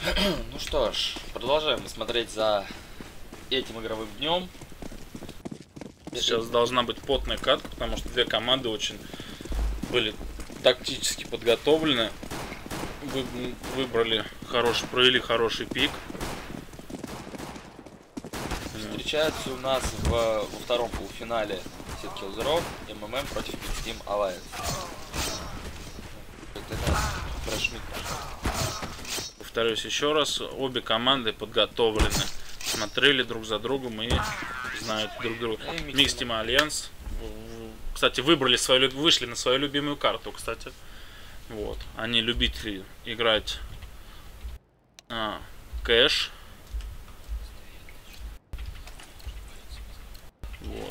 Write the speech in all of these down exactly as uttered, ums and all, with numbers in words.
Ну что ж, продолжаем смотреть за этим игровым днем. Сейчас должна быть потная катка, потому что две команды очень были тактически подготовлены. Вы, выбрали хороший, провели хороший пик. Встречаются у нас в, во втором полуфинале Set Kill Zero эм эм эм против Team Alliance. Повторюсь еще раз, обе команды подготовлены, смотрели друг за другом и знают друг друга. Mixed Team Alliance, кстати, выбрали свою, вышли на свою любимую карту, кстати. Вот, они любители играть а, кэш. Вот.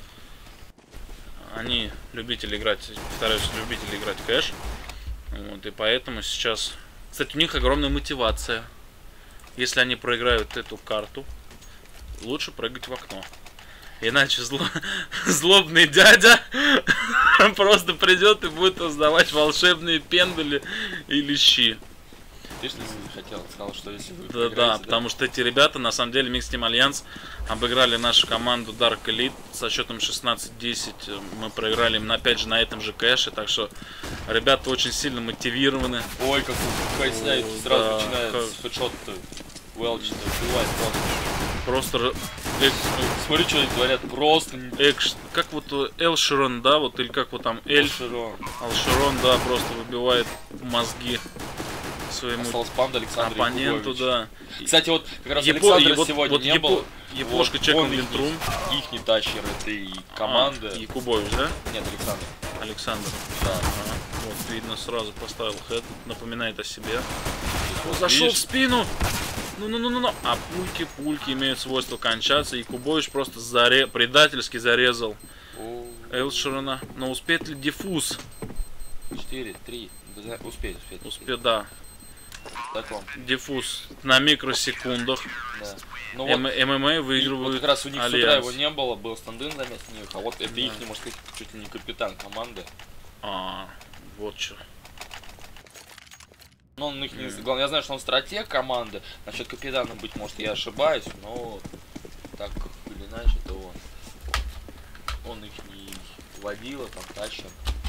Они любители играть, повторяюсь, любители играть кэш. Вот, и поэтому сейчас, кстати, у них огромная мотивация. Если они проиграют эту карту, лучше прыгать в окно. Иначе зло... злобный дядя просто придет и будет раздавать волшебные пендали или щи. Ты что хотел, сказал, что если вы Да, да, потому что эти ребята, на самом деле, Mixed Team Alliance обыграли нашу команду Dark Elite со счетом шестнадцать десять. Мы проиграли им, опять же, на этом же кэше, так что ребята очень сильно мотивированы. Ой, как поясняет, сразу да, начинает как... с хедшот-то, Уэлч, убивает просто. Просто... Смотри, что они творят, просто... Экш... Как вот Элшерон, да, вот, или как вот там Эль... Элшерон. Элшерон, да, просто выбивает мозги своему Панда, оппоненту, да. Кстати, вот как раз Япо... Александра вот, сегодня вот не Япо... было. Япошка вот чекал Винтрум. Их не тащер этой команды. А, Якубович, да? Нет, Александр. Александр. Да. Ага. Вот, видно, сразу поставил хэт, напоминает о себе. Вот, зашел видишь? В спину. Ну-ну-ну-ну. А пульки-пульки имеют свойство кончаться. И Якубович просто заре... предательски зарезал Элшерона. Но успеет ли диффуз? четыре, три. Успеть, успеть. Успеет, да. Таком. Диффуз на микросекундах. Да. Ну вот, эм эм а выигрывают. Вот как раз у них Альянс. с утра его не было, был стендын замес них, а вот это да. Их, не может сказать, чуть ли не капитан команды. А, вот что. Ну, он их не... Mm. Главное, я знаю, что он стратег команды. Насчет капитана, быть может, я ошибаюсь, но так или иначе, то он. Он их не водил, там тащил.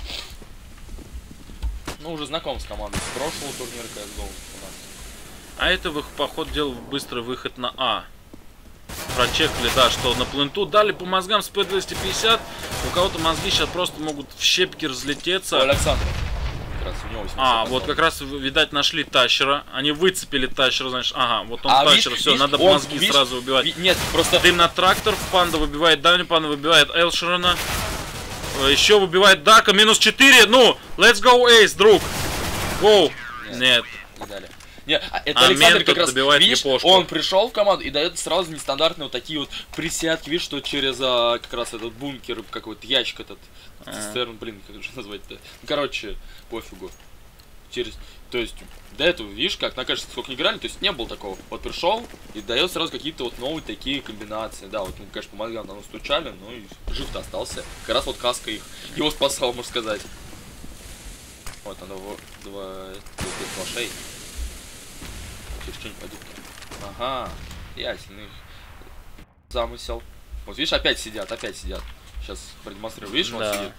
Ну, уже знаком с командой с прошлого турнира кс го у нас. А это в их поход делал быстрый выход на А. Прочекали, да, что на пленту дали по мозгам с пэ двести пятьдесят. У кого-то мозги сейчас просто могут в щепки разлететься. О, Александр. Как раз у него а, вот как раз, видать, нашли тащера. Они выцепили тащера, значит, ага, вот он а, тащер, все, надо он, мозги видишь, сразу убивать. Ви... Нет, просто... Дым на трактор, панда выбивает Дани, панда выбивает Элшерона. Еще выбивает Дака, минус четыре, ну, let's go Ace, друг. Go. Нет. Нет. Не дали. Нет, это а Александр как раз, видишь, япошку. Он пришел в команду и дает сразу нестандартные вот такие вот присядки, видишь, что через а, как раз этот бункер, какой-то ящик этот, а -а. Цистерн, блин, как же назвать-то. Ну, короче, пофигу. Через, то есть, до этого, видишь, как, на кажется, сколько не играли, то есть не было такого. Вот пришел и дает сразу какие-то вот новые такие комбинации. Да, вот мы, конечно, по мозгам нам стучали, но и жив-то остался. Как раз вот каска их, его спасал, можно сказать. Вот оно, вот, два, два шеи. Ага, ясный замысел. Вот видишь, опять сидят, опять сидят. Сейчас продемонстрирую. Видишь, он да. Сидит.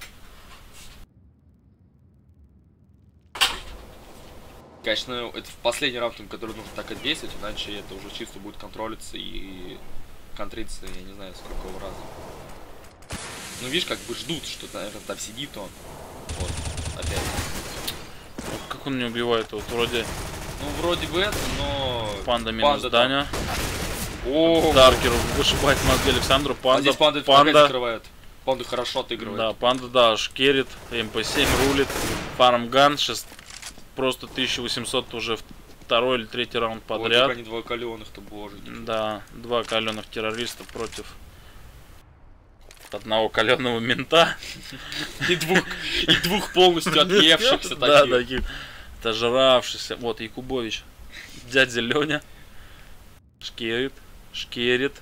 Конечно, это в последний раунд, который нужно так отбесить, иначе это уже чисто будет контролиться и контриться, я не знаю, с какого раза. Ну видишь, как бы ждут, что, наверное, там сидит он. Вот, опять. Как он не убивает, вот вроде... Ну, вроде бы это, но... Панда минус панда, Даня. О, Даркеру вышибает мозги Александру. Панда, а здесь панда, панда открывает. Панда хорошо отыгрывает. Да, панда, да, шкерит. эм пэ семь рулит. Фармган. Сейчас просто тысяча восемьсот уже второй или третий раунд подряд. Вот они два каленых-то, боже. Да, два каленых террориста против одного каленого мента. И двух, и двух полностью отъевшихся таких. Да, таких. Дожравшийся. Вот, Якубович. Дядя Леня. Шкерит. Шкерит.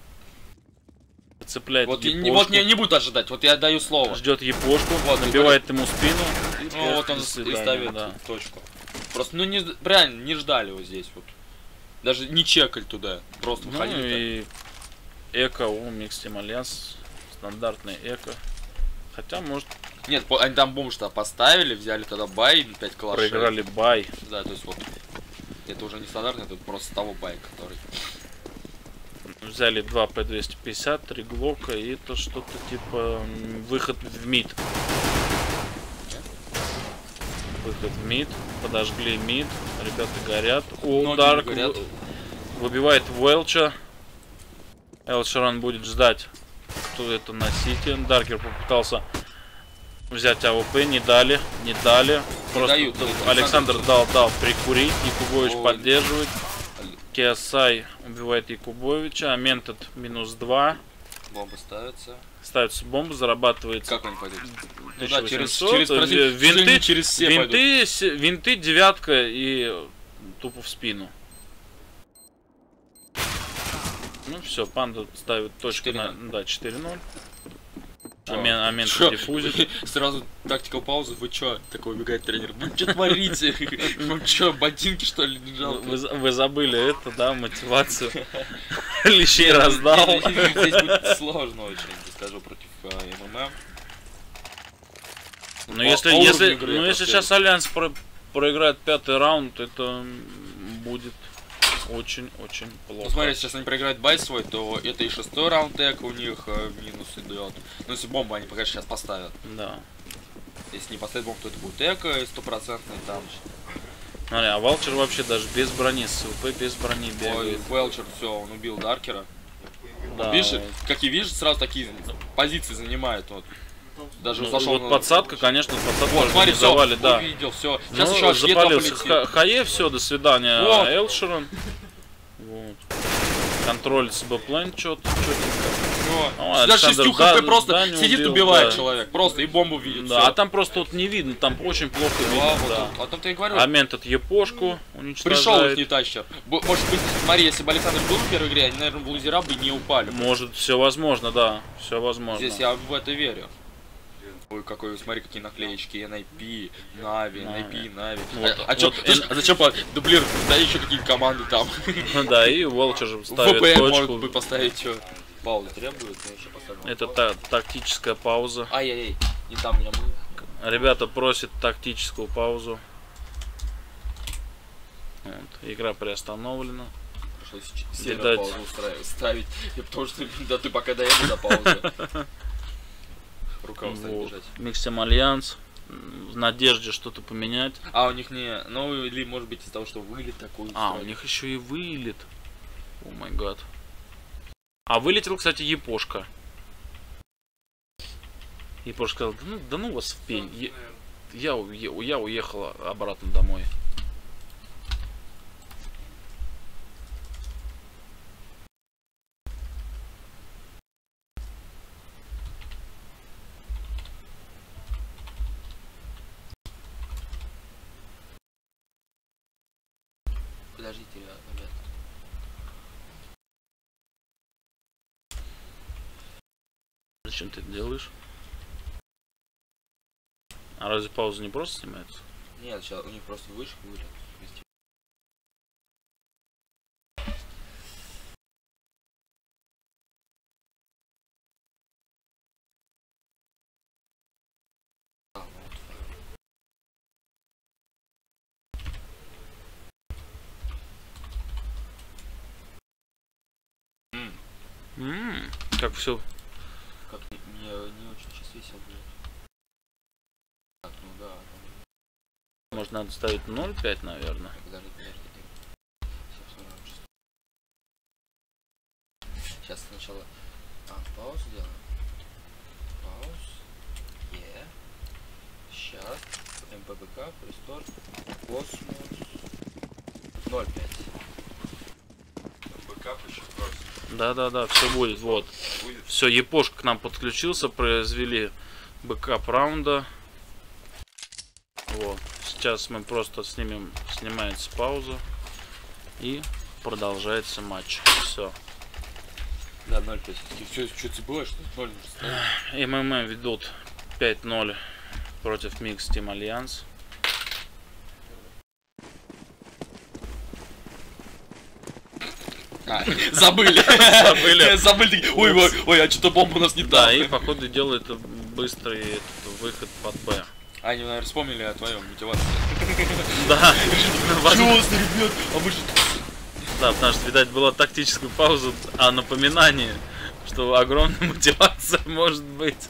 Цепляет вот, не, вот не, не буду ожидать. Вот я даю слово. Ждет япошку. Вот, набивает ему спину. Ну вот он и ставит да. точку. Просто, ну, не, реально, не ждали вот здесь вот. Даже не чекали туда, просто Ну ходили. и эко у Mixed Team Alliance. Стандартный эко. Хотя, может... Нет, они там бомж-то поставили, взяли тогда бай, пять калашей. Проиграли бай. Да, то есть вот. Это уже не стандартный, это просто того бай, который. Взяли два пэ двести пятьдесят, три глока, и это что-то типа выход в мид. Выход в мид. Подожгли мид. Ребята горят. О, Дарк выбивает Велча. Элшерон будет ждать, кто это на сити. Даркер попытался взять АВП, не дали, не дали. Просто дают, Александр дал, дал прикурить, Якубович Ой. поддерживает. Киасай убивает Якубовича, Аментед минус два. Бомба ставится. Ставится бомба, зарабатывается. Как он пойдет? Туда, через, через, винты, через все винты, винты, девятка и тупо в спину. Ну все, панда ставит точку на да, четыре ноль. Амент диффузит. Сразу тактикал паузу. Вы чё? Такой убегает тренер. Вы чё творите? Вам чё, ботинки что ли не жалко? Вы, вы забыли это, да, мотивацию. Лещей раздал. Здесь будет сложно очень, скажу, против МММ. Но если, если, ну, если сейчас Альянс про, проиграет пятый раунд, это будет очень-очень плохо. Ну смотри, сейчас они проиграют бай свой, то это и шестой раунд эко у них э, минус идет. Ну если бомбу они пока сейчас поставят. Да. Если не поставят бомбу, то это будет эко стопроцентный там. Смотри, а Валчер вообще даже без брони, с СВП без брони бегает. Ой, Велчер, все, он убил Даркера. Да. Видишь, как и видишь, сразу такие позиции занимает. Вот. Даже ну, зашел вот на... подсадка, конечно, подсадка вот, смотри, завали, все, да. увидел, все. Сейчас ну, еще аж запалился. Хае, все, до свидания, вот. Элшерон. Вот. Контроль с Б-план, что-то, что-то. Даже шестью хп просто да, сидит, убил, убивает да. человек, просто и бомбу видит. Да, всё. а там просто вот не видно, там очень плохо да, видно. вот Да. он, о том-то я говорю. Амент от Епошку уничтожает. Пришел их не тащер. Может быть, смотри, если бы Александр был в первой игре, они, наверное, в лузера бы не упали. Может, все возможно, да, все возможно. Здесь я в это верю. Ой, какой, смотри, какие наклеечки, эн ай пи, Нави, эн ай пи, Нави. Вот, а, а, чё, вот, слушай, а зачем дублировать? Да еще какие-то команды там. Да, и Волчер же ставит ВПН точку. может быть поставить, что? Пауза требует, но еще поставим. Это та тактическая пауза. Ай-яй-яй, не там меня был. Ребята просят тактическую паузу. Вот. Игра приостановлена. Пришлось сильно паузу ставить, потому что да ты пока доеду до паузы. Рука устает бежать. Mixed Альянс. В надежде что-то поменять. А у них не, ну или может быть из-за того, что вылет такой. А, у них еще и вылет. О май гад. А вылетел, кстати, Епошка. Епошка сказал, да ну, да ну вас в пень. Я, я, я уехала обратно домой. Подождите, ребят. Зачем ты это делаешь? А разве пауза не просто снимается? Нет, сейчас у них просто вышка вылет. Ммм, как все. Как не, не, не очень сейчас весело будет. Так, ну да. Может надо ставить ноль пять, наверное. Подожди, подожди. Сейчас сначала. А, паузу делаем. Пауз. Е. Сейчас. МПБК, Рестор. Космос. ноль пять. МПБК еще просто. Да-да-да, все будет, вот. Все, Епошка к нам подключился, произвели бэкап раунда. Вот. Сейчас мы просто снимем, снимается пауза. И продолжается матч. Все. Да, ноль пять. Что, что ты было, что ноль МММ ведут пять ноль против Mixed Team Alliance. А, забыли. Забыли. Забыли. Ой, ой, ой, а что-то бомба у нас не та. Да, и походу делает быстрый этот выход под Б. А, они, наверное, вспомнили о твоем мотивации. Да. Чё, ребят? А мы же... Да, потому что, видать, была тактическая пауза, а напоминание, что огромная мотивация может быть.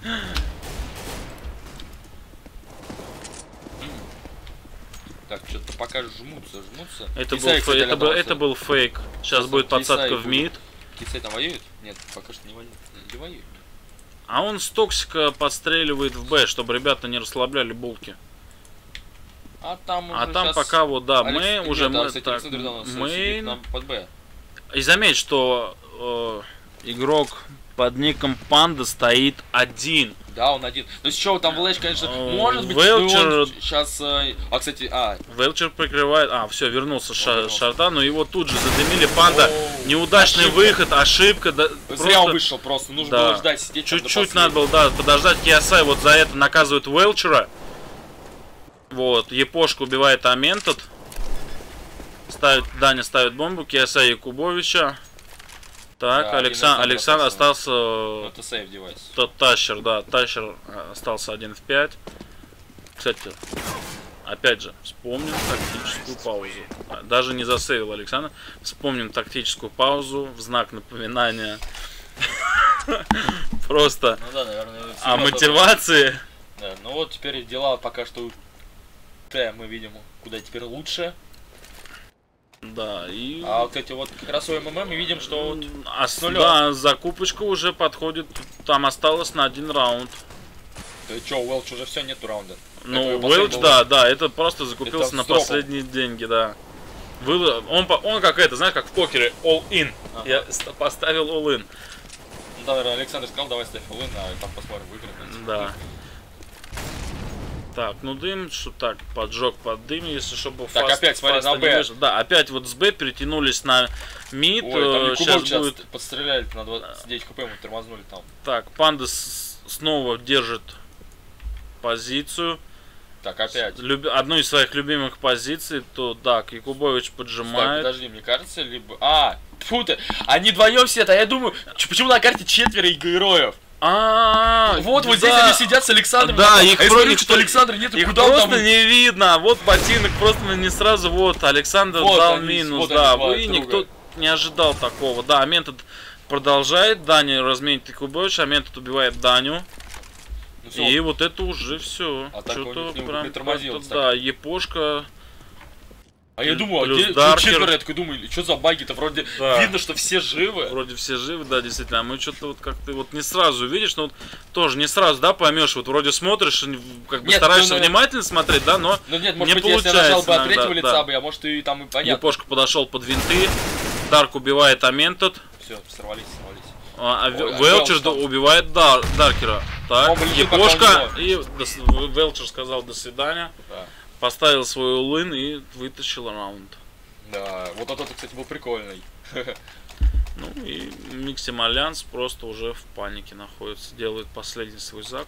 Так, что-то пока жмутся, жмутся. Это, Кисай, был, кстати, это, был, отдался. это был фейк. Сейчас, Сейчас будет он подсадка Кисай в будет. мид. Кисай там воюет? Нет, пока что не воюет. Не воюет. А он с токсика подстреливает в Б, чтобы ребята не расслабляли булки. А там уже А там щас пока вот, да, Алекс... мы Нет, уже... да, мы, кстати, так, Александр Данов мы... сидит нам под Б. И заметь, что э, игрок под ником Панда стоит один. Да, он один. Ну с чего там Влэч, конечно, Э, может быть, Велчер- сейчас... А, кстати, а... Велчер прикрывает... А, все, вернулся ша- вернулся. Шарта, но его тут же задымили. Панда, Оу, неудачный ошибка. выход, ошибка. Да, Зря просто он вышел просто, нужно да. было ждать, сидеть там до Чуть-чуть надо последнего. было, да, подождать. Киосай вот за это наказывает Велчера. Вот, Епошка убивает Аментот. Ставит, Даня ставит бомбу, Киосай Якубовича. Так, Да, Александр, один Александр остался. остался... Ну, это сейв девайс. Тот Тащер, да, Тащер остался один в пять. Кстати, опять же, вспомним тактическую паузу. Даже не засейвил Александр. Вспомним тактическую паузу в знак напоминания. Просто Ну да, наверное. о мотивации. Да, ну вот теперь дела пока что у Т мы видим, куда теперь лучше. Да, и... А вот эти вот как раз у МММ мы видим, что вот... А, с нуля. да, закупочка уже подходит. Там осталось на один раунд. Да чё, у Уэлч уже все, нету раунда. Ну, Это его Уэлч, последний да, был. да, это просто закупился Это на с дропом. последние деньги, да. Вы, он, по- он как это, знаешь, как в покере, all-in. Ага. Я ст- поставил all-in. Ну, да, наверное, Александр сказал, давай ставь фуллин, а там посмотрим, выиграем. Да. Так, ну дым, что так, поджег под дым, если чтобы Так, опять, смотри, на Б. Да, опять вот с Б перетянулись на мид. Ой, там э, сейчас Якубовича будет... отст- подстреляли на двадцать девять хп, ему тормознули там. Так, Панда с- снова держит позицию. Так, опять. Люби... Одну из своих любимых позиций, то так, Якубович Так, поджимает. подожди, мне кажется, либо... А, фу ты, они вдвоем сидят, а я думаю, ч- почему на карте четверо героев? А, Вот, вот здесь да. они сидят с Александром. Да, а их я про- смотрю, их что про- Александра нет, Их куда он просто там... не видно. Вот ботинок просто не сразу. Вот Александр Вот дал они, минус. вот Да, они два вы друга. никто не ожидал такого. Да, Ментод продолжает. Даня разменит Якубович, а Ментод убивает Даню. Ну, всё, И вот это уже все. А так он Что-то к нему прям притормозил, просто, кстати. да, Епошка. А я думаю, а плюс где Даркер. четверо, я такой думаю, что за баги-то, вроде Да. видно, что все живы. Вроде все живы, да, действительно. А мы что-то вот как-то вот не сразу видишь, но вот тоже не сразу, да, поймешь. Вот вроде смотришь, как бы Нет, стараешься ну, ну, внимательно смотреть, да, но Ну нет, не может быть, если я нажал получается бы от третьего иногда, лица да. бы, а может и там и понятно. Епошка подошел под винты. Дарк убивает Аментот. Все, сорвались, сорвались. А, а Ой, а Велчер Велч там- убивает Дар- Даркера. Так, Он летит, пока Епошка. у И до с- Велчер сказал до свидания. Да. Поставил свой улын и вытащил раунд. Да, вот этот, кстати, был прикольный. Ну и Миксим Альянс просто уже в панике находится. Делает последний свой закуп.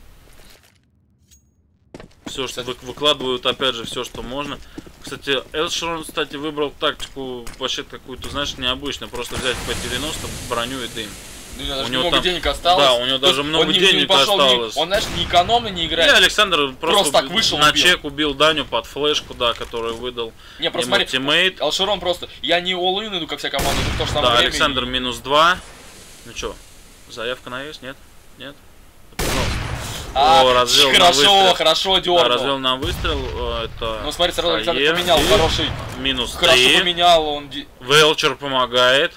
Все, что вы, выкладывают, опять же, все, что можно. Кстати, Элшерон, кстати, выбрал тактику вообще какую-то, знаешь, необычную. Просто взять П девяносто, броню и дым. Ну, у него даже У него много там- денег осталось. да, у него То есть даже много он не- денег не пошел, не- осталось. он, знаешь, не экономно не И играет. Александр просто, Просто так уби- вышел, на убил. чек убил Даню под флешку, да, который выдал Не, просто ему смотри, тиммейт. Алшерон просто, я не all-in иду, как вся команда, но в то же самое Да, время... Александр минус два. Ну чё, заявка на есть? Нет? Нет? Пожалуйста. А, О, развел на хорошо, выстрел. хорошо Да, дернул. развел на выстрел. э, Это Ну смотри, сразу Александр Хаен. поменял, И хороший. минус Хорошо три. поменял, он... ди- Велчер помогает.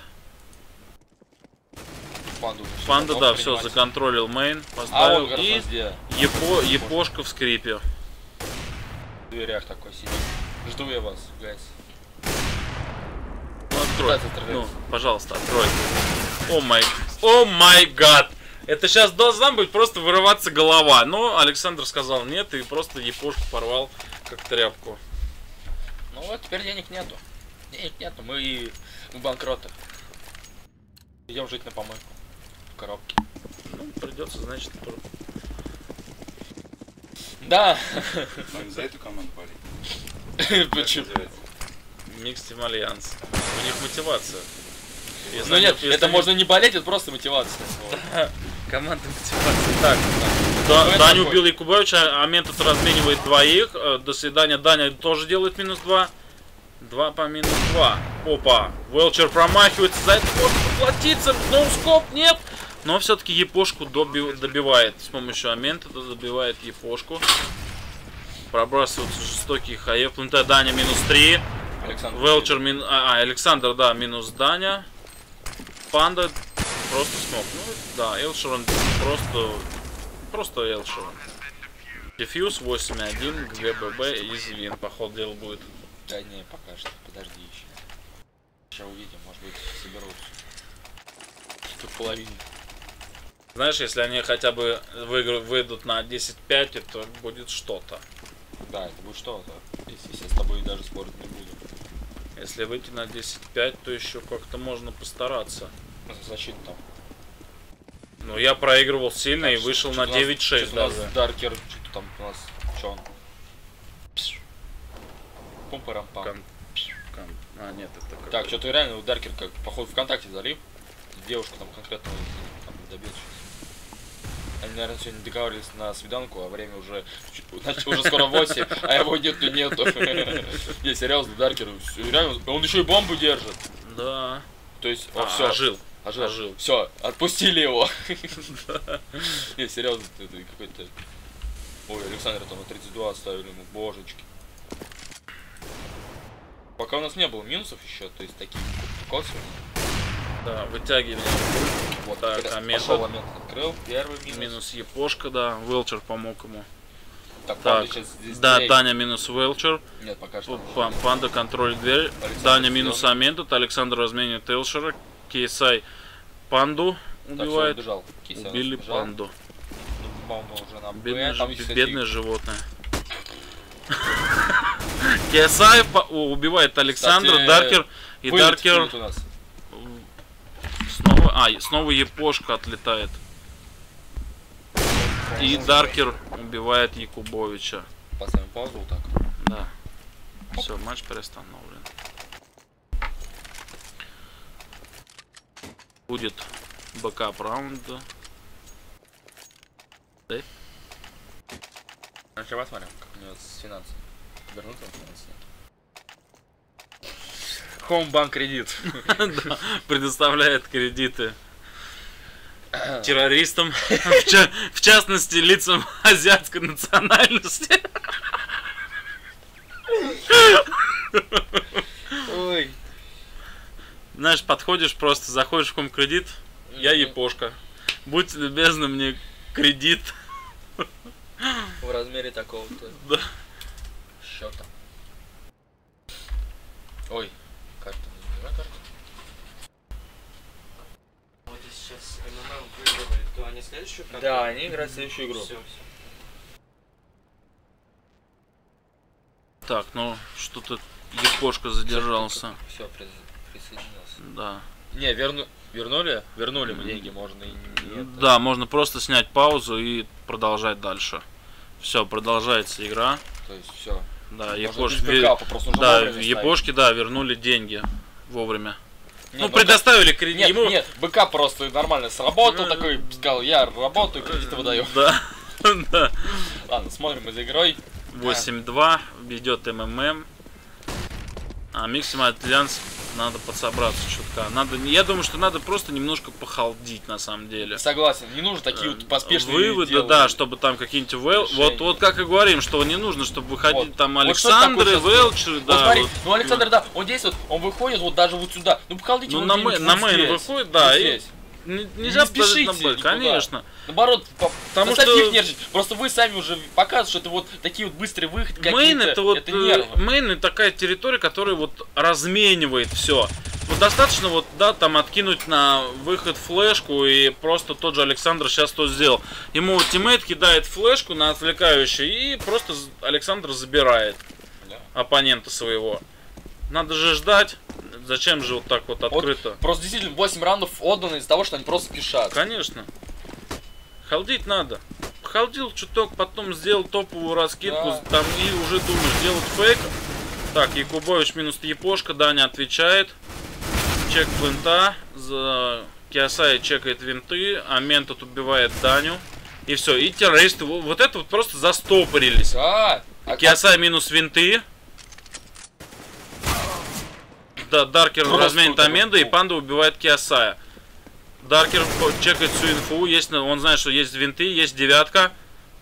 Панду. Панда, готов да, все, принимать. законтролил мейн, А поставил. он как раз И где? Епо, Епошка в скрипе. В дверях такой сидит. Жду я вас, гайс. Ну, открой. Пытается стрелять. Ну, пожалуйста, открой. О май, о май гад. Это сейчас должна быть просто вырываться голова. Но Александр сказал нет и просто Епошку порвал как тряпку. Ну вот, теперь денег нету. Денег нету, мы, и- мы банкроты. Идем жить на помойку. В коробке. Ну, придется, значит, пр- Да. Вам за эту команду болеть? Почему? Микс Тим Альянс. У них мотивация. Ну нет, это можно не болеть, это просто мотивация. Команда мотивации. Так, да, Даня убил Якубовича, а Ментус разменивает двоих. До свидания, Даня тоже делает минус два. два по минус два. Опа, Велчер промахивается, за это можно поплатиться. Ноускоп нет. Но все-таки Япошку добивает с помощью Амента, добивает Япошку. Пробрасываются жестокие хаев. Планета Даня минус три. Александр. Велчер мин... а, а, Александр, да, минус Даня. Панда просто смог. Ну, да, Элшерон просто... Просто Элшерон. Дефьюз восемь один, ГББ и Звин, по ходу дела будет. Да не, пока что, подожди еще. Сейчас увидим, может быть, соберутся. Тут половине. Знаешь, если они хотя бы выиграют, выйдут на десять пять, это будет что-то. Да, это будет что-то. Если я с тобой даже спорить не буду. Если выйти на десять пять, то еще как-то можно постараться. Защита там. Ну, я проигрывал сильно и вышел на девять шесть даже. У нас Даркер, что там у нас, что он? Пум-парам-пам. Кон... Кон... А, нет, это как... Так, что-то реально у Даркер, как, походу, ВКонтакте залив. Девушка там конкретно там, добился. Они, наверное, сегодня договорились на свиданку, а время уже, значит, уже скоро восемь, а его нету, нету. Не, серьезно, Даркер, реально, он еще и бомбу держит. Да. То есть, а, все. Ожил. Ожил. Ожил. Все, отпустили его. Не, серьезно, это какой-то... Ой, Александр там на тридцать два оставили ему, божечки. Пока у нас не было минусов еще, то есть такие косвенные. Да, вытягивание. Вот, так, а пошел момент, открыл, первый минус. Минус Япошка, да, Велчер помог ему. Так, так да, дверь. Даня минус Велчер. Нет, пока что. Панда контролит дверь. Александр Даня минус Аментут, Александр разменит Элшера. Кейсай Панду убивает. Так, все, убежал. Убили Панду. Ну, уже на бедное, Там, бедное животное. Кейсай убивает Александра, кстати, Даркер и вылет, Даркер. Вылет у нас. Снова, а, снова Япошка отлетает. И Даркер убивает Якубовича. Поставим паузу вот так. Да. Все, матч приостановлен. Будет бэкап раунда. Да? Сейчас посмотрим, как у него с финансами. Вернуться на финансы. Хоумбанк кредит. Предоставляет кредиты террористам, в частности лицам азиатской национальности. Ой. Знаешь, подходишь просто, заходишь в Хоум-кредит, я Япошка. Будьте любезны, мне кредит. В размере такого-то. Да. Счета. Ой, карта, не нужна карта. Вот если сейчас эм эм эм выигрывает, то они следующую карту? Да, они играют следующую игру. Все, все. Так, ну что-то Япошка задержался. Все, присоединился. Да. Не, верну... вернули? Вернули мы деньги, можно и нет. Да, можно просто снять паузу и продолжать дальше. Все, продолжается игра. То есть все. Да, Япошки, да, Япошки, да, вернули деньги вовремя. Не, ну, ну, предоставили кредит. Нет, ему... нет, БК просто нормально сработал, ну, такой, сказал, я работаю, кредиты выдаю. Да, да. Ладно, смотрим за игрой. восемь два, ведет эм эм эм. А Микс Тим Альянс надо подсобраться чутка. Надо, я думаю, что надо просто немножко похалдить на самом деле. Согласен, не нужно такие вот поспешные выводы, делать. Да, чтобы там какие-нибудь вел... вот, вот как и говорим, что не нужно, чтобы выходить вот. Там Александры, вот Велчеры, да. Вот смотри, вот. Ну Александр, да, он действует, он выходит вот даже вот сюда. Ну похалдите ну, вот на, мэ... на мейн выходит, да. Вот и... Нельзя не спешите, на конечно. Наоборот, потому что их нервничать. Просто Просто вы сами уже показываете, что это вот такие вот быстрые выходы какие-то. Мейн это вот это нервы. Мейн это такая территория, которая вот разменивает все. Вот достаточно вот, да, там откинуть на выход флешку, и просто тот же Александр сейчас то сделал. Ему тиммейт кидает флешку на отвлекающий, и просто Александр забирает да. оппонента своего. Надо же ждать. Зачем же вот так вот открыто? Вот, просто действительно восемь раундов отдано из-за того, что они просто спешат. Конечно. Халдить надо. Халдил чуток, потом сделал топовую раскидку, да. там и уже думаешь, делать фейк. Так, Якубович минус Япошка, Даня отвечает. Чек винта. За... Киосай чекает винты. Амент тут убивает Даню. И все, и террористы вот это вот просто застопорились. А, а Киосай как... минус винты. Да, Даркер просто разменит Аменду, и Панда убивает Киосая. Даркер чекает всю инфу, есть, он знает, что есть винты, есть девятка.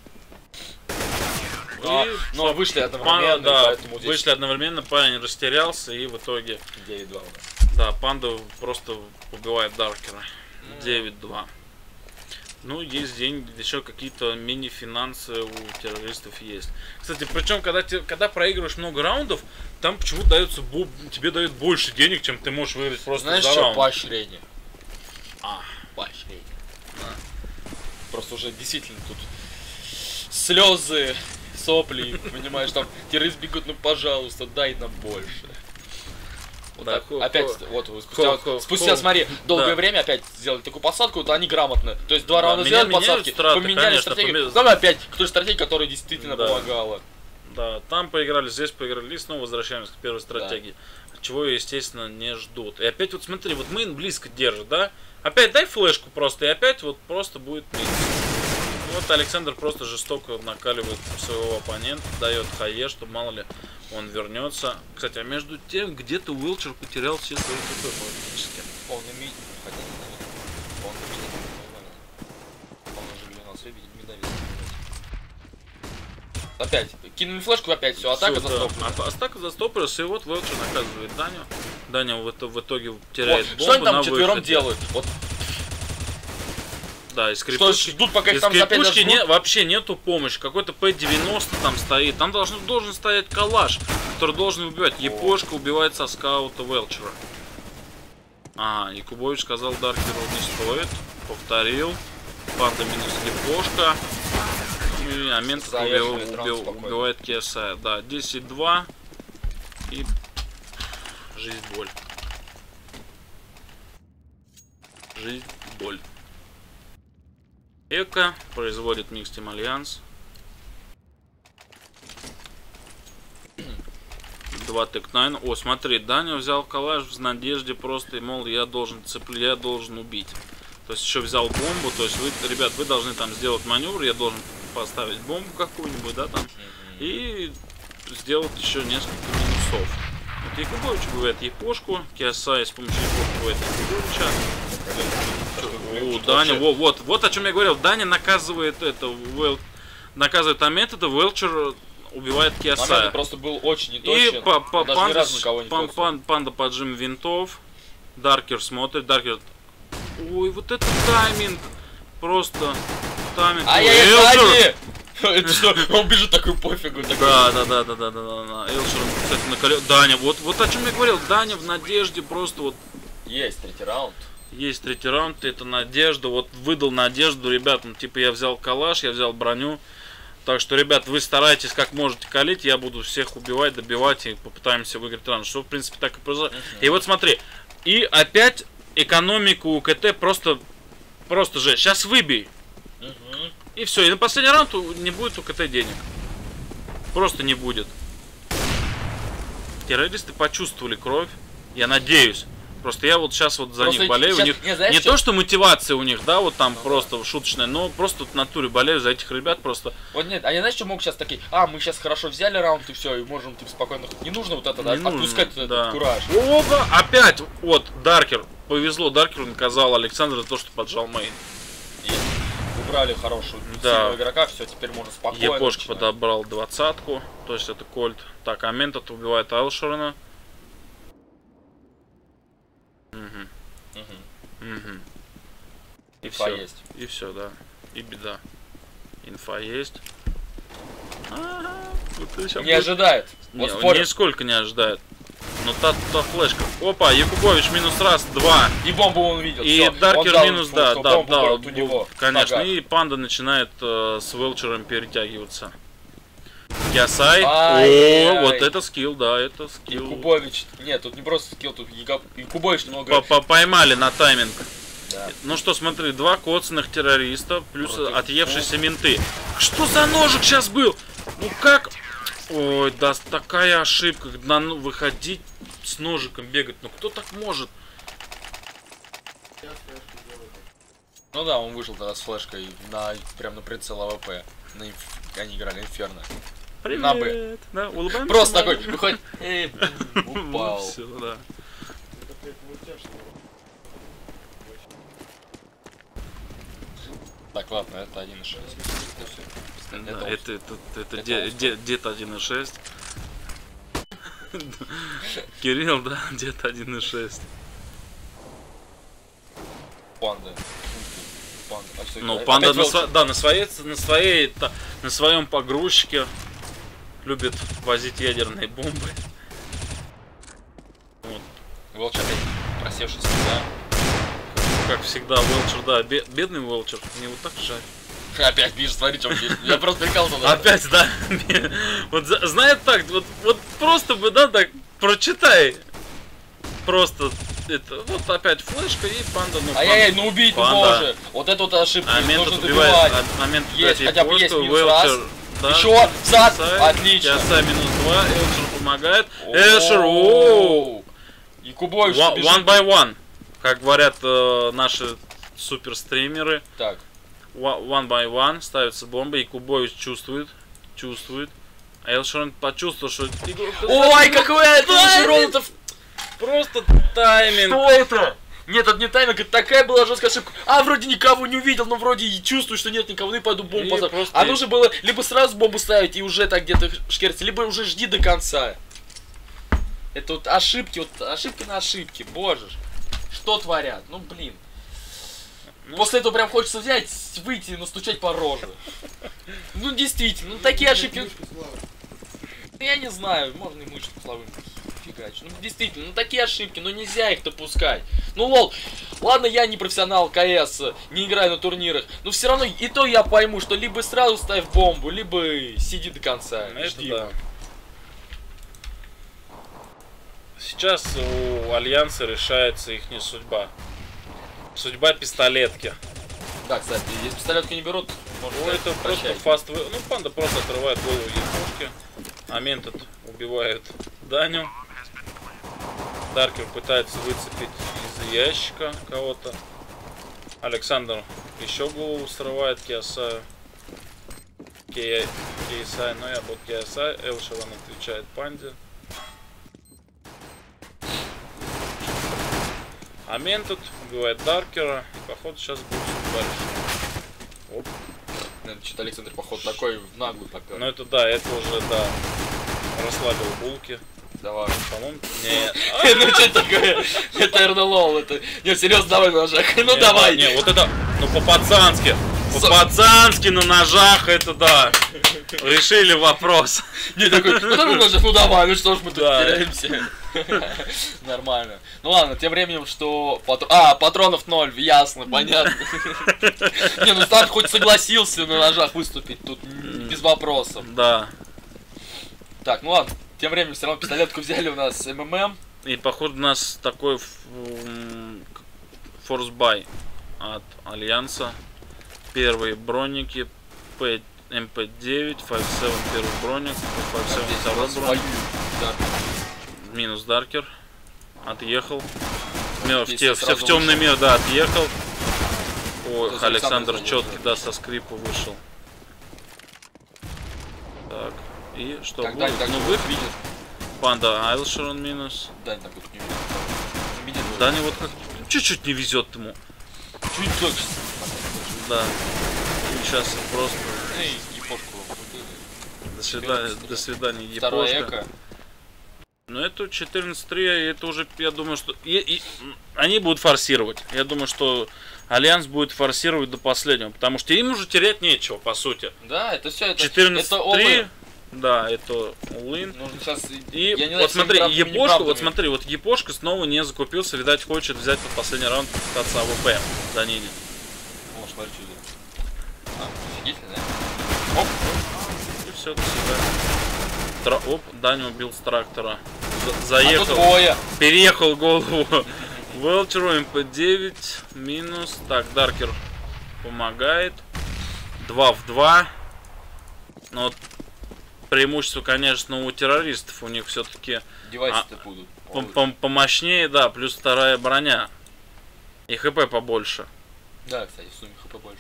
А, и но вышли одновременно, да, поэтому здесь... вышли одновременно, парень растерялся, и в итоге девять два. Да, Панда просто убивает Даркера. девять два. Ну, есть деньги, еще какие-то мини-финансы у террористов есть. Кстати, причем, когда, te, когда проигрываешь много раундов, там почему-то дается, тебе дают больше денег, чем ты можешь выиграть просто Знаешь, за что? раунд. Поощрение. А, поощрение. А. Просто уже действительно тут слезы, сопли, понимаешь, там террористы бегут, ну пожалуйста, дай нам больше. Вот да, так, хо, опять, хо, вот, спустя, хо, спустя хо, смотри, долгое да. время опять сделали такую посадку, то они грамотно. То есть два да, раунда сделали посадки, страты, поменяли конечно, стратегию. поме... Там опять кто стратегия, которая действительно да. помогала. Да, там поиграли, здесь поиграли, и снова возвращаемся к первой стратегии. Да. Чего, естественно, не ждут. И опять вот смотри, вот мейн близко держит, да? Опять дай флешку просто, и опять вот просто будет мейн. Вот Александр просто жестоко накаливает своего оппонента, дает хае, чтобы мало ли он вернется. Кстати, а между тем, где-то Уилчер потерял все свои КП практически. Он имеет... Хотя не знаю. Он имеет... Он уже для нас видит, не давит. Опять. Кинули флешку, опять все, атака застопорилась. Да. Атака застопорилась, и вот Уилчер наказывает Даню. Даня в, в итоге теряет вот. бомбу. Что они там на четвером выходе. делают? Вот. Да, из скрипучки, ждут, пока их там скрипучки не, вообще нету помощи. Какой-то П девяносто там стоит. Там должен, должен стоять калаш, который должен убивать. Япошка убивает со скаута Велчера. Ага, Якубович сказал Даркеру не стоит. Повторил. Панда минус Япошка. И Амент убил, убил, убивает Киосая. Да, десять два. И жизнь боль. Жизнь боль. Эко производит Mixed Team Альянс. два тэк девять. О, смотри, Даня взял калаш в надежде просто, мол, я должен цеплять, я должен убить. То есть еще взял бомбу, то есть вы, ребят, вы должны там сделать маневр, я должен поставить бомбу какую-нибудь, да, там, и сделать еще несколько минусов. Вот Якубович убивает Япошку, Киосай с помощью Япошки убивает Якубовича. О, Даня, вот, вот, вот о чем я говорил. Даня наказывает это, Уэл, наказывает Амент, это Велчер убивает Киосая. Амент просто был очень неточен. И по, по, панда, не пан, пан, панда поджим винтов. Даркер смотрит, Даркер. Ой, вот это тайминг. Просто тайминг. Ай-яй-яй, это что? Он бежит такой пофигу. Да, да, да, да, да, да, да. Элшер, кстати, накалил. Даня, вот, вот о чем я говорил. Даня в надежде просто вот. Есть третий раунд. Есть третий раунд, это надежда. Вот выдал надежду ребятам. Типа я взял калаш, я взял броню. Так что, ребят, вы старайтесь как можете калить. Я буду всех убивать, добивать и попытаемся выиграть раунд. Что, в принципе, так и произошло. Uh-huh. И вот смотри. И опять экономику у КТ просто, просто же. Сейчас выбей. Uh-huh. И все. И на последний раунд не будет у КТ денег. Просто не будет. Террористы почувствовали кровь. Я надеюсь. Просто я вот сейчас вот за просто них болею. Сейчас, у них не, знаешь, не что? то, что мотивация у них, да, вот там ну, просто да. шуточная, но просто вот в натуре болею за этих ребят просто. Вот нет, они знаешь, что могут сейчас такие, а, мы сейчас хорошо взяли раунд и все, и можем типа спокойно. Не нужно вот это, да, нужно, отпускать да. этот кураж. Оба, опять, вот, Даркер. Повезло, Даркеру наказал Александра за то, что поджал мейн. И убрали хорошую да. игрока, все, теперь можно спокойно. Япошка подобрал двадцатку, то есть это Кольт. Так, Амент это убивает Айлшерна. Угу. Угу. Угу. И Инфа все. есть. И все, да. И беда. Инфа есть. А-а-а. Вот не будет... ожидает. Не, вот он нисколько не ожидает. Но та, та флешка. Опа, Якубович минус раз, два. И бомбу он видел. И все. Даркер дал, минус, да, да, да, у него. Конечно. И Панда начинает э, с Велчером перетягиваться. Киосай. О, вот это скилл, да, это скилл. Якубович. Нет, тут не просто скилл, тут Якубович немного. Поймали на тайминг. Да. Ну что, смотри, два коцаных террориста, плюс против отъевшиеся менты. Что за ножик сейчас был? Ну как? Ой, да, такая ошибка, на, ну, выходить с ножиком бегать. Ну кто так может? Ну да, он вышел тогда с флешкой на прям на прицел АВП. На инф... Они играли Инферно. Привет. На Б. Да, улыбаемся. Просто такой, маленько. выходит, эй, упал. Ну, всё, да. Так, ладно, это один и шесть. Да, это, это, это, де- де- дед один и шесть. Кирилл, да, дед один и шесть. Панда. Панда. А что Ну, это? панда Опять на, волчий. сво- да, на своей, на своей, та- на своем погрузчике любит возить ядерные бомбы. Вот. Волч опять просевший сюда. Как всегда, Уэлчер, да, бе- бедный Уэлчер, мне вот так жаль. Опять пишет, смотри, что он пишет. Я просто прикался. Да. Опять, да. Вот за- знает так, вот, вот просто бы, да, так прочитай. Просто это, вот опять флешка и панда, ну, Ай-яй-яй, ну убить, ну Панда. боже. Вот это вот ошибка, А момент нужно убивает, добивать. а момент Есть, убивает хотя бы есть Япошку, минус раз. Уэлчер, да, Еще, зад, Киасай, отлично. Киасай минус два, Элчер помогает. О, Эшер, оу. И Кубой One бежит. one by one, как говорят э, наши суперстримеры. Так, One one by one ставится бомба, и Кубой чувствует, чувствует. А Элшерон почувствовал, что... ой, какой это Тайминг! ролл-то. Просто тайминг. Что это? Нет, это не тайминг, это такая была жесткая ошибка. А, вроде никого не увидел, но вроде и чувствую, что нет никого, ну и пойду бомбу И поставлю. просто- А нужно было либо сразу бомбу ставить и уже так где-то шкерить, либо уже жди до конца. Это вот ошибки, вот ошибки на ошибки, боже ж. Что творят? Ну блин. Ну. После этого прям хочется взять, выйти и настучать по роже. Ну действительно, ну такие ошибки. Ну, я не знаю, можно и мышку славым фигачить. Ну действительно, ну такие ошибки, ну нельзя их допускать. Ну лол, ладно, я не профессионал КС, не играю на турнирах, но все равно и то я пойму, что либо сразу ставь бомбу, либо сиди до конца. Это жди. да. Сейчас у Альянса решается их не судьба. Судьба пистолетки. Да, кстати, если пистолетку не берут, можно Ну, это просто прощать. фаст. вы- Ну, панда просто отрывает голову япошки. А Ментод убивает Даню. Даркер пытается выцепить из ящика кого-то. Александр еще голову срывает Киасаю. Кия... Киасай, но я был Киасай. Элшерон отвечает панде. А Ментод убивает Даркера. И походу сейчас будет дальше. Оп. Наверное, что-то Александр, походу, такой в наглую попер. Ну это да, это уже, да, расслабил булки. Давай. По-моему, нет. Ну что такое? Это эр эн эл, это... Не, серьезно, давай на ножах. Ну Не, давай. Не, вот это, ну по-пацански. Со- По-пацански на ножах, это да. Решили вопрос. Не, такой, ну давай на ножах, ну давай, ну что ж мы тут Да. теряемся. Нормально. Ну ладно, тем временем, что... патро- А, патронов ноль, ясно, понятно. Не, ну там хоть согласился на ножах выступить, тут м, без вопросов. Да. Так, ну ладно. Тем временем все равно пистолетку взяли у нас эм эм эм. И походу у нас такой форс-бай от Альянса. Первые броники, эм пэ девять, пять семь первый броник, пять семь Здесь у второй нас броник. воюют, да. Минус Даркер. Отъехал. Мё, в, Здесь те- в, сразу в темный вышел. мир, да, отъехал. Ой, Сейчас Александр Александр четкий, заложил. да, со скрипа вышел. Так. И что Как будет? Дань так Ну, вот вы видит. Панда Айлшерон минус. Дань так вот не видит. Не видит. Даня вот как чуть-чуть не везет ему. Чуть точно. Да. Сейчас просто Эй, япошку. до свидания, до свидания, Второе япошка. эко. Ну это четырнадцать три, это уже, я думаю, что и, и, м, они будут форсировать. Я думаю, что Альянс будет форсировать до последнего, потому что им уже терять нечего, по сути. Да, это все, это, четырнадцать это три, all-in. да, это all-in. Нужно сейчас... И я не знаю, вот смотри, правдами, Япошка, неправдами. вот смотри, вот Япошка снова не закупился, видать, хочет взять под последний раунд пытаться АВП за Нини. О, смотри, что идет. А, офигительно, да? Оп. И все, до свидания. Тра- Оп, Даня убил с трактора. За- А тут Заехал, двое. переехал голову Велчеру, эм пэ девять, минус. Так, Даркер помогает. два в два. Ну вот, преимущество, конечно, у террористов. У них все-таки Девайсы-то будут. помощнее, да, плюс вторая броня. И хп побольше. Да, кстати, в сумме хп больше.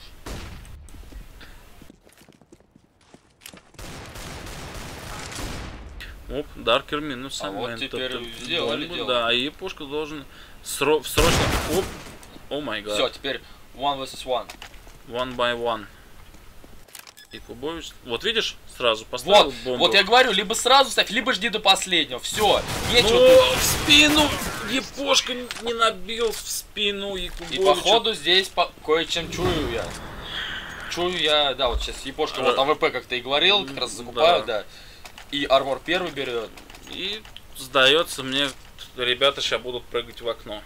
Оп, Даркер минус. А вот теперь сделали дело. Да, и пушка должен сро в срочном... Оп, о май гад. Все, теперь one versus one. One by one. И Кубович... Вот видишь, сразу поставил Вот, бомбу. вот я говорю, либо сразу ставь, либо жди до последнего. Все, нечего. Ну, в спину! Епошка не набил в спину Якубовича. И походу здесь по кое-чем чую я. Чую я, да, вот сейчас Япошка, вот АВП, как ты и говорил, как раз закупают, да. да. И армор первый берет. И сдается мне, ребята сейчас будут прыгать в окно.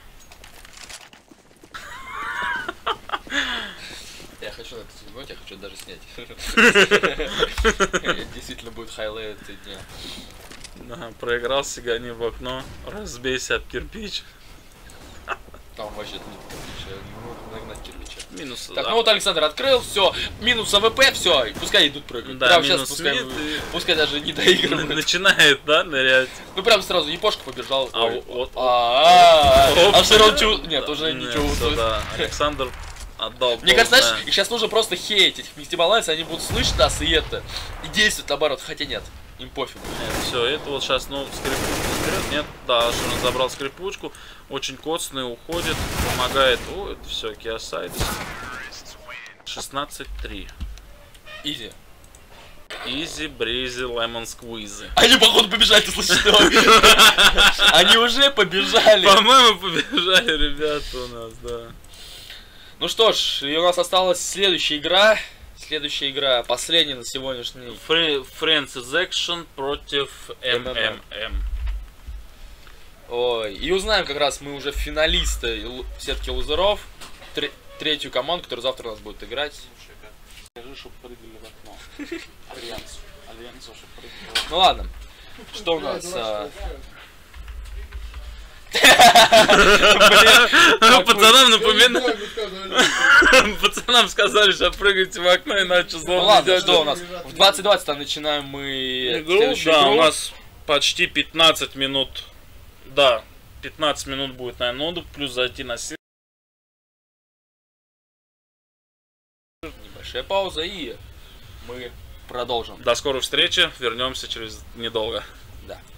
Я хочу на это снимать, я хочу даже снять. Действительно будет хайлайт дня. Да, проигрался, гони в окно, разбейся об кирпич. Там вообще нет кирпича, ну, нагнать кирпича. Минус. Так, ну вот Александр открыл, все, минус АВП, все, пускай идут прыгать. Да, прям минус сейчас пускай, и... пускай даже не доигрывают. Начинает, да, нырять. Ну прям сразу Япошка побежал. А вот. А Широн чу... Нет, уже ничего. Да, Александр отдал. Мне кажется, знаешь, их сейчас нужно просто хейтить. Их нефтебалансы, они будут слышать нас и это. И действовать наоборот, хотя нет. Им пофигу. Нет, все, это вот сейчас, ну, скрипучку вперед. Нет, да, Широн забрал скрипучку. Очень коцный, уходит, помогает. О, это все, Киосайд. шестнадцать три. Изи. Изи, бризи, лемон сквизи. Они, походу, побежали, ты слышишь, что? Они уже побежали. По-моему, побежали ребята у нас, да. Ну что ж, и у нас осталась следующая игра. Следующая игра, последняя на сегодняшний. Friends is Action против эм эм эм. Ой, и узнаем как раз мы уже финалисты сетки лузеров. Тр третью команду, которая завтра у нас будет играть. Скажи, чтобы прыгали в окно. Альянсу. Альянсу, чтобы прыгали в окно. Ну ладно. Что у нас? Пацанам напоминаю. Пацанам сказали, что прыгайте в окно, иначе зло. Ну ладно, что у нас? В двадцать двадцать там начинаем мы игру. Да, у нас почти пятнадцать минут. Да, пятнадцать минут будет, наверное, ноду, плюс зайти на сервер. Небольшая пауза, и мы продолжим. До скорой встречи, вернемся через недолго. Да.